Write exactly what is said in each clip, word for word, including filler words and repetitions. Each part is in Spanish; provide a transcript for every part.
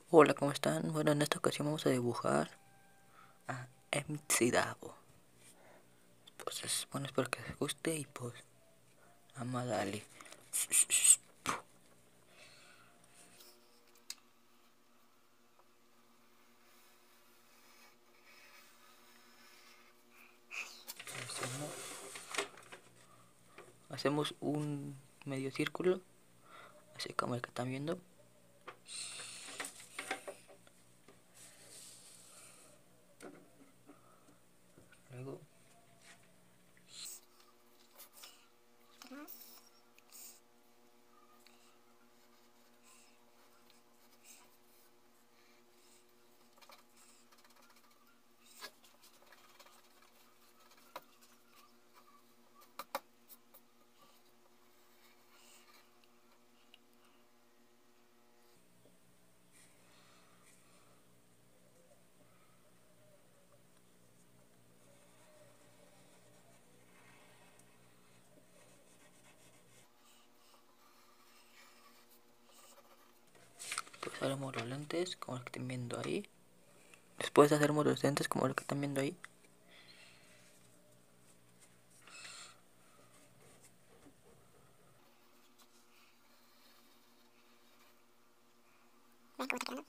Hola, ¿cómo están? Bueno, en esta ocasión vamos a dibujar a M C Davo. Pues es, bueno, espero que les guste y pues vamos a darle. Hacemos, hacemos un medio círculo, así como el que están viendo. Luego pues haremos los lentes como los que están viendo ahí. Después haremos los lentes como los que están viendo ahí. Ven cómo está quedando.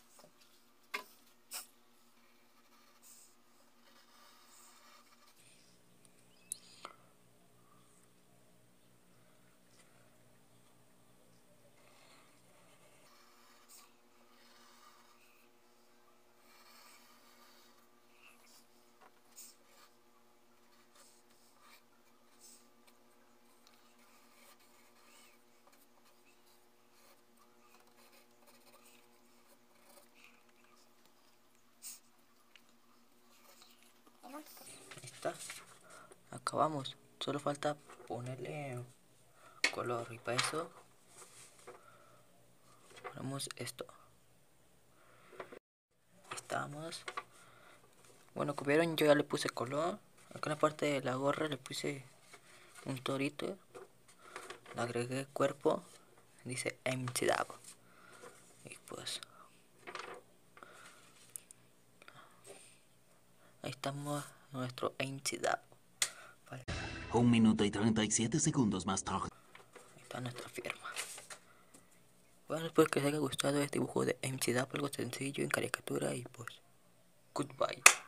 Ahí está. Acabamos. Solo falta ponerle color y para eso ponemos esto. Estamos. Bueno, como vieron, yo ya le puse color. Acá en la parte de la gorra le puse un torito. Le agregué cuerpo. Dice M C Davo. Y pues ahí estamos nuestro M C Davo. Vale. Un minuto y treinta y siete segundos más tarde. Ahí está nuestra firma. Bueno, espero que les haya gustado este dibujo de M C Davo, algo sencillo en caricatura y pues goodbye.